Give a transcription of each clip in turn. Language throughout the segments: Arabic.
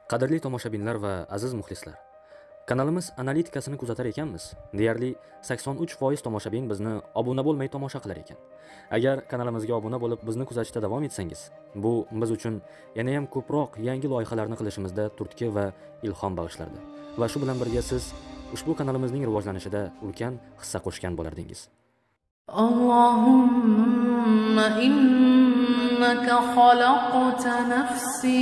Qadrli tomoshabinlar va aziz muxlislar, kanalimiz analitikasini kuzatar ekanmiz. Deyarli 83% tomoshabin bizni obuna bo'lmay tomosha qilar ekan. Agar kanalimizga obuna bo'lib bizni kuzatishda davom etsangiz, bu biz uchun yana ham ko'proq yangi loyihalarni qilishimizda turtki va ilhom bag'ishlardi. Va shu bilan birga siz ushbu kanalimizning rivojlanishida ulkan hissa qo'shgan bo'lardingiz. Allohumma innaka khalaqta nafsi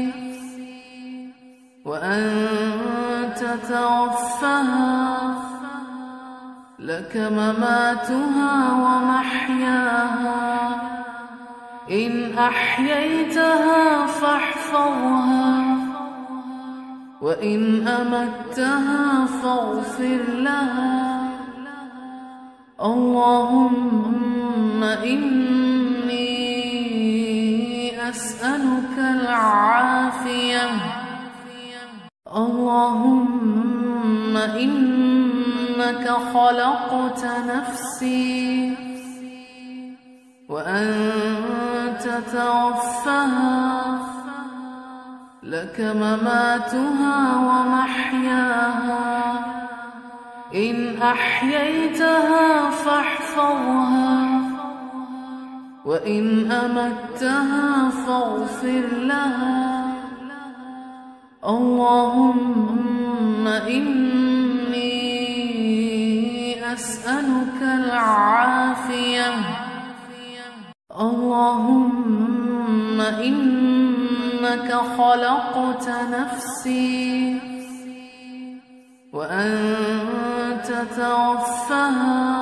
وأنت توفاها لك مماتها ومحياها إن أحييتها فاحفظها وإن أمتها فاغفر لها اللهم إني أسألك العافية اللهم إنك خلقت نفسي وأنت توفاها لك مماتها ومحياها إن أحييتها فاحفظها وإن أمتها فاغفر لها اللهم إني أسألك العافية اللهم إنك خلقت نفسي وأنت توفاها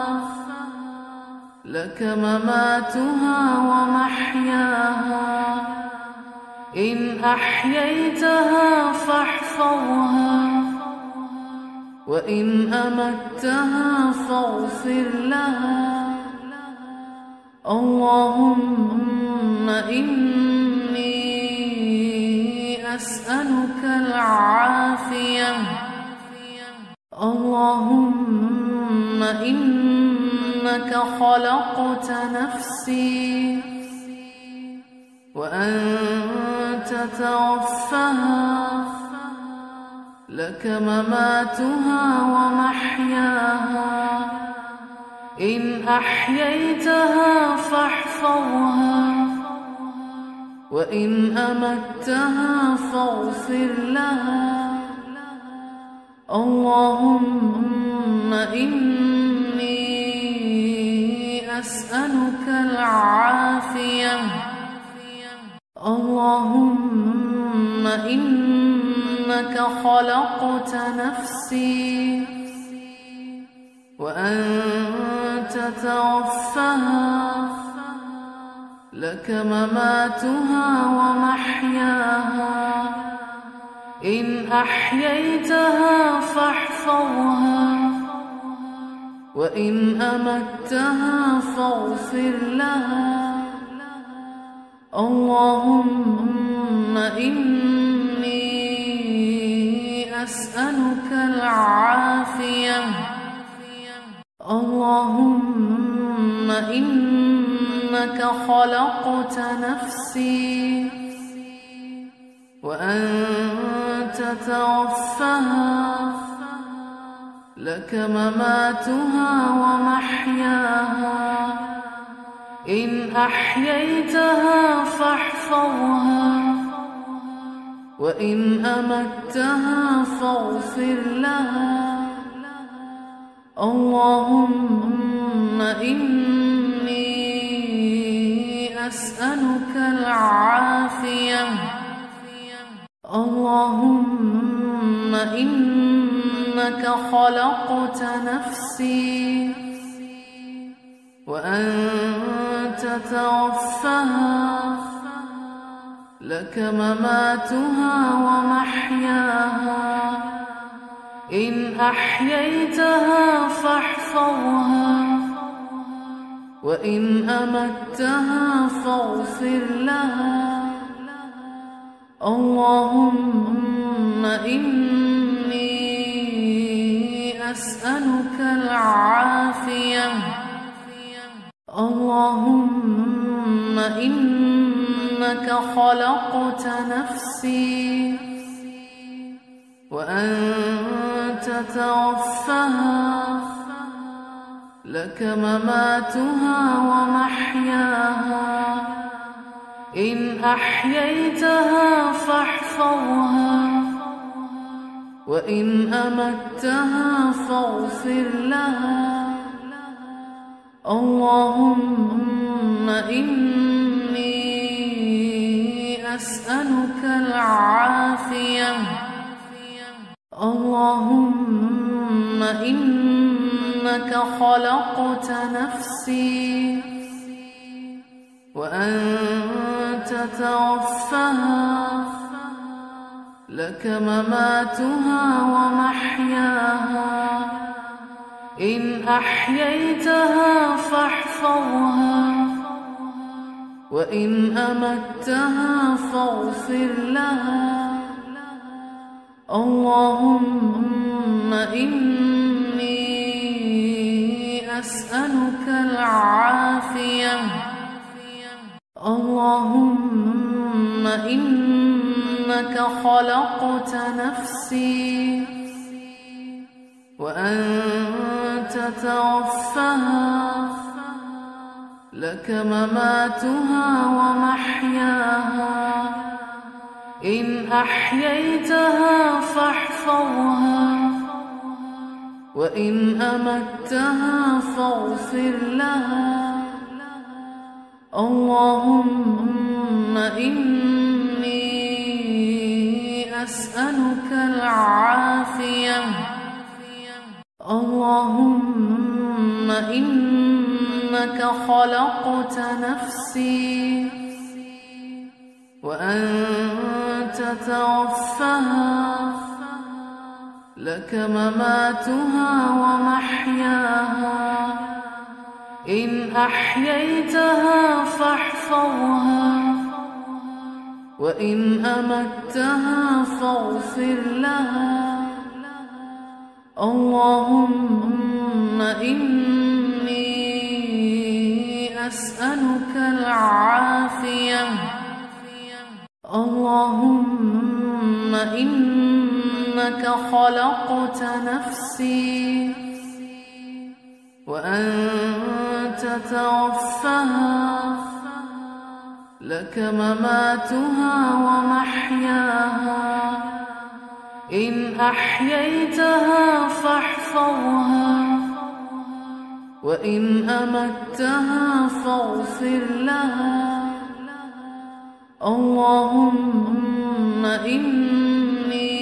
لك مماتها ومحياها إن أحييتها فاحفظها وإن أمتها فاغفر لها اللهم إني أسألك العافية اللهم إنك خلقت نفسي وأنت توفاها لك مماتها ومحياها إن أحييتها فاحفظها وإن أمتها فاغفر لها اللهم إني أسألك العافية اللهم إنك خلقت نفسي وأنت توفاها لك مماتها ومحياها إن أحييتها فاحفظها وإن أمتها فاغفر لها اللهم إني أسألك العافية اللهم إنك خلقت نفسي وأنت توفاها لك مماتها ومحياها إن أحييتها فاحفظها وإن أمتها فاغفر لها اللهم إني أسألك العافية اللهم إنك خلقت نفسي وأنت توفاها لك مماتها ومحياها إن أحييتها فاحفظها وإن أمتها فاغفر لها اللهم إني أسألك العافية اللهم إنك خلقت نفسي وأنت توفها لك مماتها ومحياها إن أحييتها فاحفظها وإن أمتها فاغفر لها اللهم إني أسألك العافية اللهم إنك خلقت نفسي وأنت توفها لك مماتها ومحياها إن أحييتها فاحفظها وإن أمتها فاغفر لها اللهم إني أسألك العافية اللهم إنك خلقت نفسي وأنت توفها لك مماتها ومحياها إن أحييتها فاحفظها وإن أمتها فاغفر لها اللهم إني أسألك العافية اللهم إنك خلقت نفسي وأنت توفها لك مماتها ومحياها إن أحييتها فاحفظها وإن أمتها فاغفر لها اللهم إني أسألك العافية اللهم إنك خلقت نفسي وأنت توفها لك مماتها ومحياها إن أحييتها فاحفظها وإن أمتها فاغفر لها اللهم إني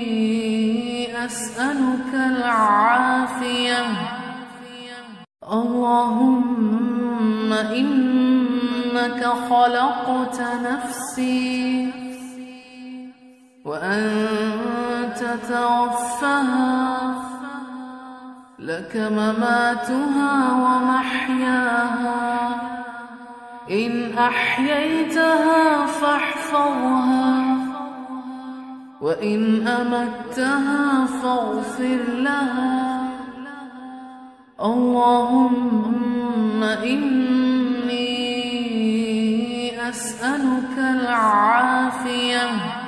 أسألك العافية اللهم إنك خلقت نفسي وأنت توفها لك مماتها ومحياها إن أحييتها فاحفظها وإن أمتها فاغفر لها اللهم إني أسألك العافية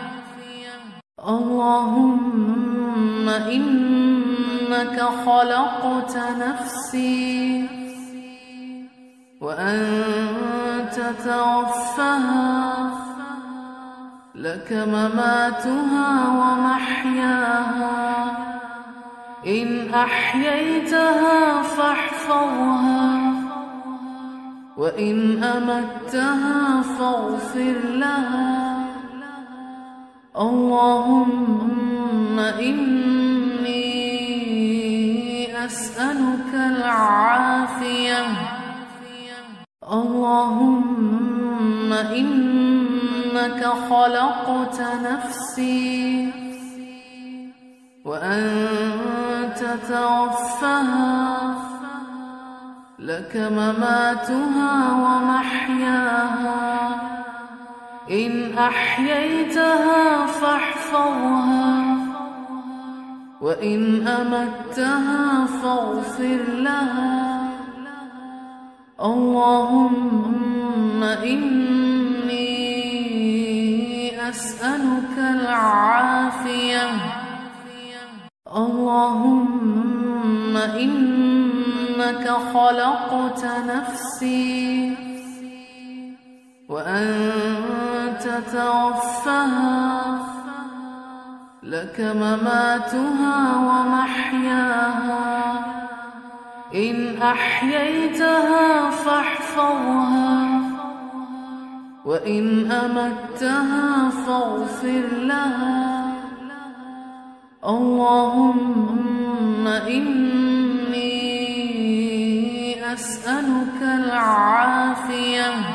اللهم إنك خلقت نفسي وأنت توفها لك مماتها ومحياها إن أحييتها فاحفظها وإن أمتها فاغفر لها اللهم إني أسألك العافية اللهم إنك خلقت نفسي وأنت توفها لك مماتها ومحياها إن أحييتها فاحفظها وإن أمتها فاغفر لها اللهم إني أسألك العافية اللهم إنك خلقت نفسي وأنت توفاها، لك مماتها ومحياها، إن أحييتها فاحفظها، وإن أمتها فاغفر لها. اللهم إني أسألك العافية